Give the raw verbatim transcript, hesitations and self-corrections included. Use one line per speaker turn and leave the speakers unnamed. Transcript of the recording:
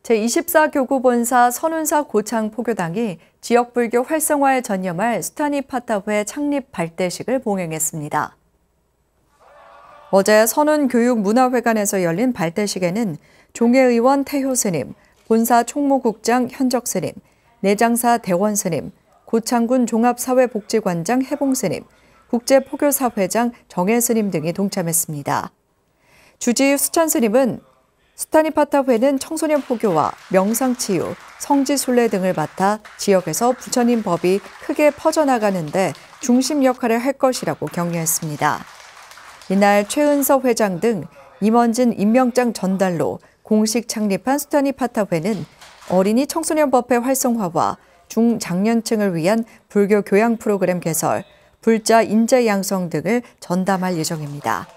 제이십사 교구본사 선운사 고창 포교당이 지역 불교 활성화에 전념할 수타니파타회 창립 발대식을 봉행했습니다. 어제 선운교육문화회관에서 열린 발대식에는 종회의원 태효 스님, 본사 총무국장 현적 스님, 내장사 대원 스님, 고창군 종합사회복지관장 해봉 스님, 국제포교사 회장 정혜 스님 등이 동참했습니다. 주지희 수천 스님은 수타니파타회는 청소년 포교와 명상치유, 성지순례 등을 맡아 지역에서 부처님 법이 크게 퍼져나가는 데 중심 역할을 할 것이라고 격려했습니다. 이날 최은서 회장 등 임원진 임명장 전달로 공식 창립한 수타니파타회는 어린이 청소년 법회 활성화와 중장년층을 위한 불교 교양 프로그램 개설, 불자 인재 양성 등을 전담할 예정입니다.